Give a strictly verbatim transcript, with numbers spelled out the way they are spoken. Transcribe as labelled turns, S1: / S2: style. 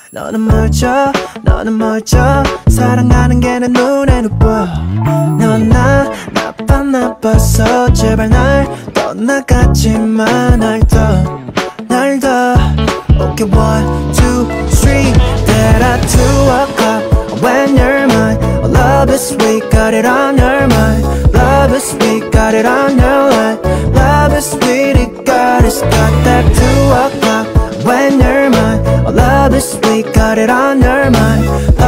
S1: 너는 묻혀 너는 묻혀 사랑하는 게 내 눈에 보여 넌 나 나빠 나빠서 제발 날 떠나가지마 날 더 날 더 Okay one two three That at two o'clock when you're mine oh, love is sweet got it on your mind Love is sweet got it on your line Love is sweet it got it's got that two o'clock when you're mine oh, love is sweet got it on your mind